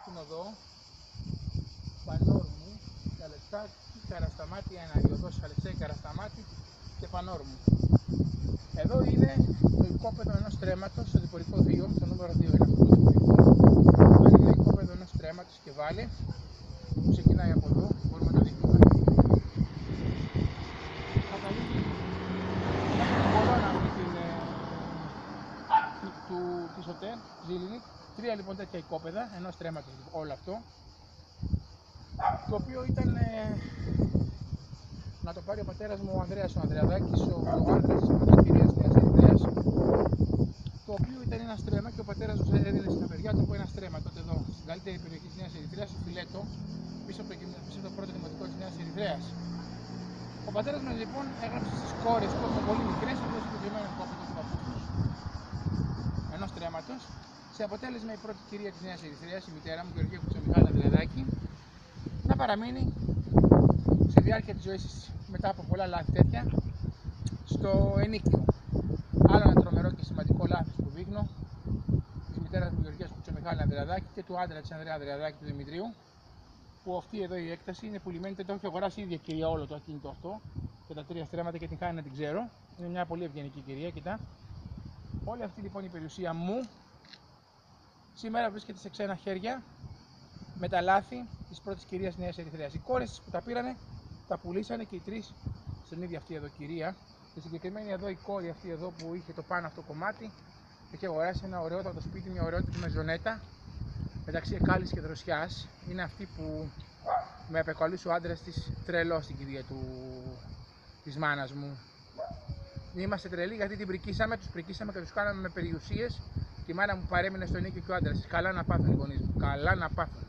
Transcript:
την οδό Πανόρμου, Καρασταμάτη 1, η οδός Αλεξέη Καρασταμάτη και Πανόρμου. Εδώ είναι το οικόπεδο ενός στρέμματος, στο διπορικό 2, στο νούμερο 2 είναι αυτό το διπορικό. Εδώ είναι το οικόπεδο ενός στρέμματος και βάλει, που ξεκινάει από εδώ, μπορούμε να το δείχνουμε. Καταλήγει μέχρι την κολόνα αυτή της ΟΤΕ, Ζήλινη. 3 λοιπόν τέτοια οικόπεδα, ενός στρέμματος όλο αυτό, το οποίο ήταν να το πάρει ο πατέρας μου ο Ανδρέας ο Ανδρεαδάκης, ο άντρας της πρώτης κυρίας Νέας Ερυθρέας, το οποίο ήταν ένα στρέμμα και ο πατέρας μου έδινε στα παιδιά του από ένα στρέμμα τότε εδώ, στην καλύτερη περιοχή της Νέας Ερυθρέας, στο Φιλέτο, πίσω από το πρώτο δημοτικό της Νέας Ερυθρέας. Ο πατέρας μου λοιπόν έγραψε στις κόρες που ήταν πολύ μικρές αυτό το συγκεκριμένο οικόπεδο του παππούς τους, ενός στρέμματος, σε αποτέλεσμα η πρώτη κυρία της Νέας Ερυθρέας, η μητέρα μου, Γεωργία Κουτσομιχάλη Ανδρεαδάκη, να παραμείνει στη διάρκεια της ζωής της, μετά από πολλά λάθη τέτοια, στο ενίκιο. Άλλο ένα τρομερό και σημαντικό λάθος που δείχνω της μητέρας μου Γεωργίας Κουτσομιχάλη Ανδρεαδάκη και του άντρα της Ανδρέα Ανδρεαδάκη του Δημητρίου, που αυτή εδώ η έκταση είναι πουλημένη, το έχει αγοράσει η ίδια κυρία όλο το ακίνητο αυτό και τα 3 στρέμματα και την χάνει να την ξέρω. Είναι μια πολύ ευγενική κυρία, κοιτά. Όλη αυτή λοιπόν η περιουσία μου σήμερα βρίσκεται σε ξένα χέρια με τα λάθη της πρώτης κυρίας Νέας Ερυθρέας. Οι κόρες που τα πήρανε, τα πουλήσανε και οι 3 στην ίδια αυτή εδώ κυρία. Η συγκεκριμένη εδώ η κόρη αυτή εδώ που είχε το πάνω αυτό κομμάτι, έχει αγοράσει ένα ωραιότατο σπίτι, μια ωραιότατη μεζονέτα μεταξύ Εκάλης και Δροσιάς. Είναι αυτή που με απεκαλούσε ο άντρας της τρελό στην κυρία της μάνας μου. Είμαστε τρελοί γιατί τους πρικήσαμε και τους κάναμε με περιουσίες. Και η μάνα μου παρέμεινε στο ενίκιο και ο άντρας της. Καλά να πάθουν οι γονείς μου. Καλά να πάθουν.